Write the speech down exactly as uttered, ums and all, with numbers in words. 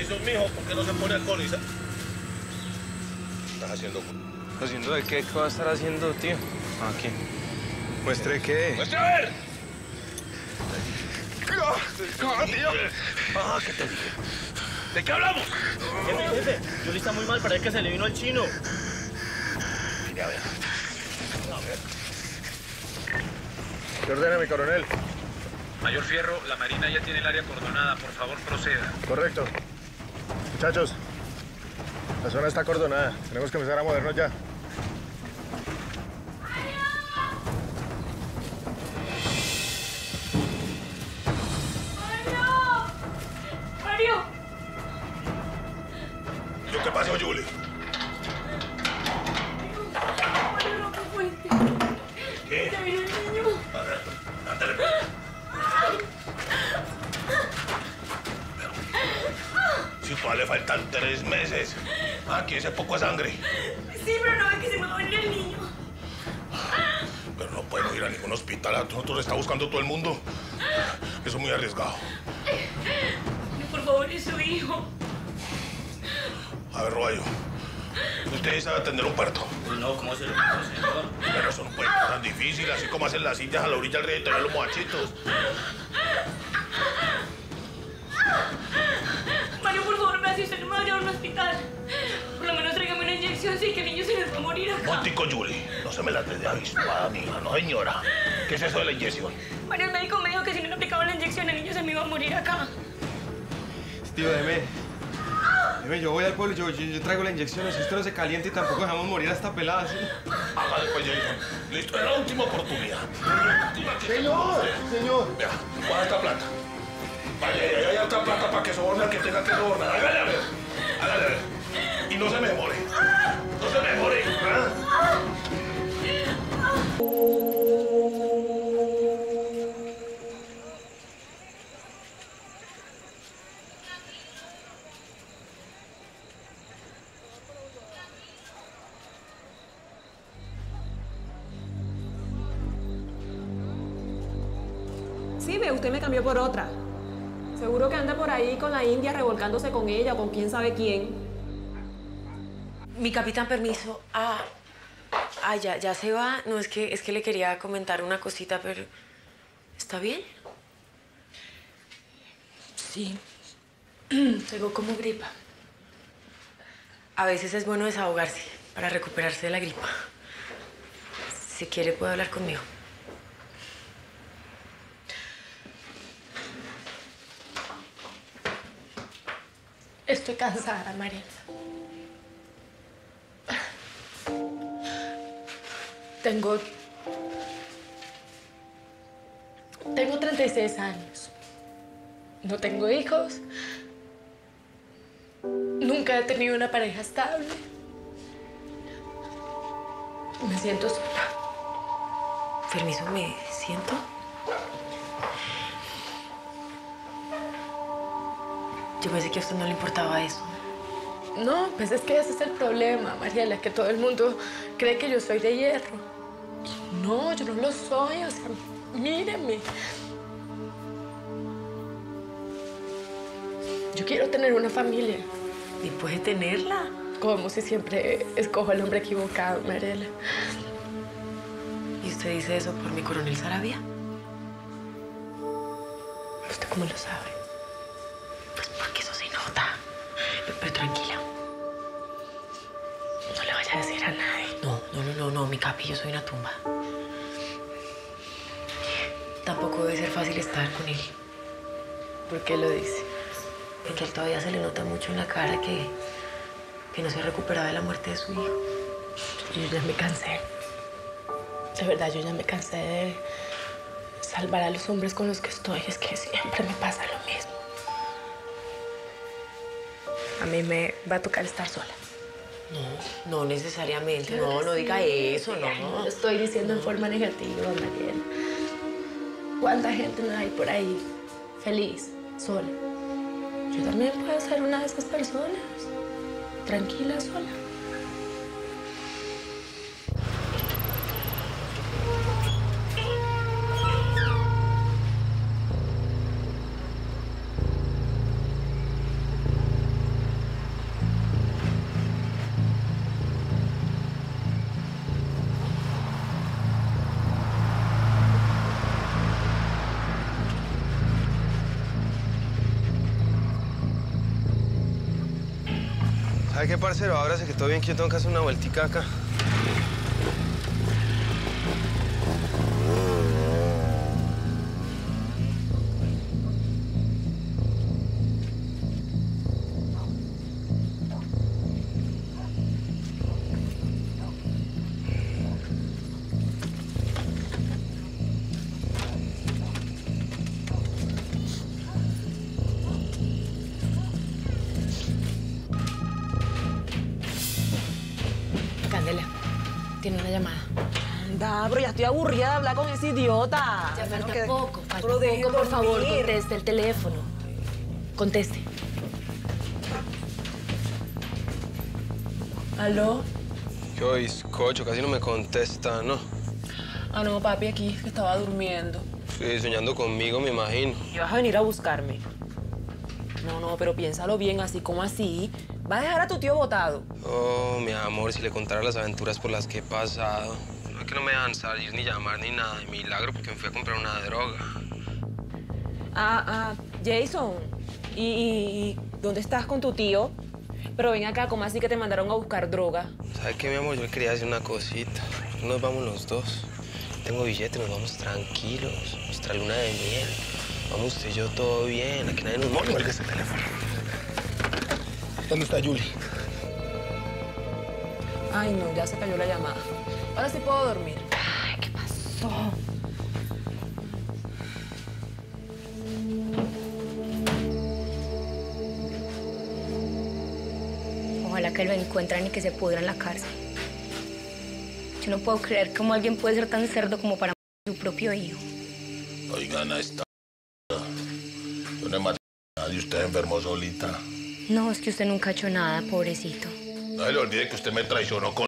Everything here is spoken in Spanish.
ejercicios, mijo. ¿Por qué no se pone alcoholizar? ¿Qué estás haciendo? ¿Haciendo de qué? ¿Qué va a estar haciendo, tío? Aquí. ¿Muestre qué? ¡Muestre a ver! ¡No, tío! Ah, ¿qué te dije? ¿De qué hablamos? Jefe, jefe, Yuli está muy mal, parece que se le vino al chino. Mire, a ver. A ver. ¿Qué ordena, mi coronel? Mayor Fierro, la Marina ya tiene el área acordonada. Por favor, proceda. Correcto. Muchachos, la zona está acordonada. Tenemos que empezar a movernos ya. ¿Yo qué pasó, Yuli? Mario, no, ¿qué fue? ¿Qué? Se vino el niño. A ver, ándale. Si todavía le faltan tres meses. Aquí ese poco de sangre. Sí, pero no ve que se me va a venir el niño. Pero no podemos ir a ningún hospital. A nosotros le está buscando todo el mundo. Eso es muy arriesgado. No, por favor, es su hijo. A ver, Roballo. Usted sabe atender un parto. No, ¿cómo se lo dijo, señor? Pero eso no puede ser tan difícil, así como hacen las sillas a la orilla del río y tener los moachitos. Mario, por favor, vea si usted no me va a llevar a un hospital. Por lo menos tráigame una inyección, sí, que el niño se les va a morir acá. Montico, Yuli, no se me la de avispada, mija, no señora. ¿Qué es eso de la inyección? Mario, el médico me dijo que si no le aplicaba la inyección, el niño se me iba a morir acá. Tío, deme. Deme, yo voy al pueblo, yo, yo, yo traigo la inyección. Si esto no se calienta y tampoco dejamos morir a esta pelada, ¿sí? Hágale, pues, Jason. Listo, es la última oportunidad. Señor, señor. Vea, guarda esta plata. Vaya, ahí hay otra plata para que soborne al que tenga que sobornar. Hágale a ver. Hágale a ver. Y no se me demore. No se me demore. ¿Ah? Sí, ve, usted me cambió por otra. Seguro que anda por ahí con la India revolcándose con ella o con quién sabe quién. Mi capitán, permiso. Ah, ah ya, ya se va. No, es que, es que le quería comentar una cosita, pero... ¿Está bien? Sí. Tengo como gripa. A veces es bueno desahogarse para recuperarse de la gripa. Si quiere, puede hablar conmigo. Estoy cansada, Mariela. Tengo... Tengo treinta y seis años. No tengo hijos. Nunca he tenido una pareja estable. Me siento sola. Permiso, ¿me siento? Yo pensé que a usted no le importaba eso. No, pues es que ese es el problema, Mariela, que todo el mundo cree que yo soy de hierro. No, yo no lo soy, o sea, míreme. Yo quiero tener una familia. ¿Y puede tenerla? Como si siempre escojo al hombre equivocado, Mariela. ¿Y usted dice eso por mi coronel Saravia? ¿Usted cómo lo sabe? Pues porque eso se nota. Pero, pero tranquila. No le vaya a decir a nadie. No, no, no, no, no, mi capi, yo soy una tumba. Tampoco debe ser fácil estar con él. ¿Por qué lo dice? Porque a él todavía se le nota mucho en la cara que, que no se ha recuperado de la muerte de su hijo. Yo ya me cansé. De verdad, yo ya me cansé de salvar a los hombres con los que estoy. Es que siempre me pasa lo mismo. A mí me va a tocar estar sola. No, no necesariamente. Claro no, no sí. Diga eso, no. Ay, no lo estoy diciendo no. en forma negativa, Mariela. ¿Cuánta gente no hay por ahí feliz, sola? Yo también puedo ser una de esas personas. Tranquila, sola. ¿Sabe qué, parcero? Ábrase que todo bien, que yo tengo que hacer una vueltica acá. Candela, tiene una llamada. Anda, pero ya estoy aburrida de hablar con ese idiota. Ya falta que- poco, falta Pero deje poco. Por favor, dormir. conteste el teléfono. Conteste. ¿Aló? ¿Qué oís, cocho? Casi no me contesta, ¿no? Ah, no, papi, aquí, que estaba durmiendo. Sí, soñando conmigo, me imagino. Y vas a venir a buscarme. No, no, pero piénsalo bien, así como así. ¿Vas a dejar a tu tío botado? Oh, mi amor, si le contara las aventuras por las que he pasado. No es que no me dejan salir, ni llamar, ni nada. De milagro, porque me fui a comprar una droga. Ah, ah, Jason. ¿Y, y- y dónde estás con tu tío? Pero ven acá, ¿cómo así que te mandaron a buscar droga? ¿Sabe qué, mi amor? Yo le quería decir una cosita. Nos vamos los dos. Tengo billete, nos vamos tranquilos. Nuestra luna de miel. Vamos usted y yo todo bien. Aquí nadie nos muere. Cuelgue ese teléfono. ¿Dónde está Julie? Ay, no, ya se cayó la llamada. Ahora sí puedo dormir. Ay, ¿qué pasó? Ojalá que lo encuentren y que se pudra en la cárcel. Yo no puedo creer cómo alguien puede ser tan cerdo como para matar a su propio hijo. Oigan a esta... Yo no he matado a nadie, usted enfermó solita. No, es que usted nunca ha hecho nada, pobrecito. No se le olvide que usted me traicionó con...